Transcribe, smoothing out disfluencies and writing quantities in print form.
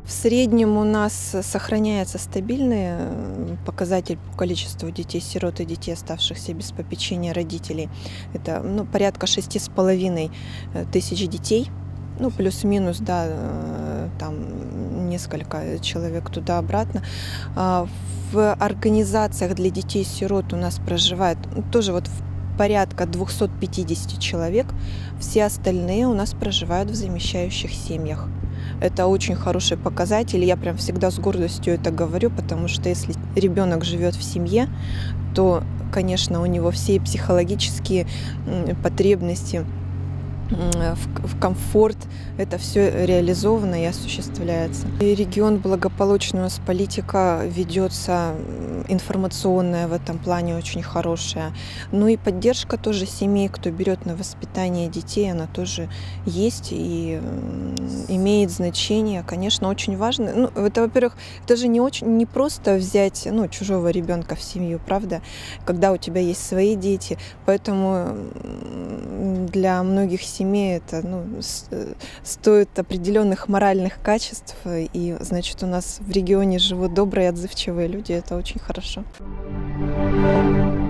В среднем у нас сохраняется стабильный показатель по количеству детей-сирот и детей, оставшихся без попечения родителей. Это порядка 6,5 тысяч детей. Плюс-минус, да, там несколько человек туда-обратно. В организациях для детей-сирот у нас проживает тоже порядка 250 человек. Все остальные у нас проживают в замещающих семьях. Это очень хороший показатель. Я прям всегда с гордостью это говорю, потому что если ребенок живет в семье, то, конечно, у него все психологические потребности в комфорт, это все реализовано и осуществляется. И регион благополучный, у нас политика ведется информационная в этом плане очень хорошая. И поддержка тоже семей, кто берет на воспитание детей, она тоже есть и имеет значение. Конечно, очень важно. Это, во-первых, это же не просто взять чужого ребенка в семью, правда, когда у тебя есть свои дети. Поэтому для многих семей это стоит определенных моральных качеств. И, значит, у нас в регионе живут добрые, отзывчивые люди. Это очень хорошо.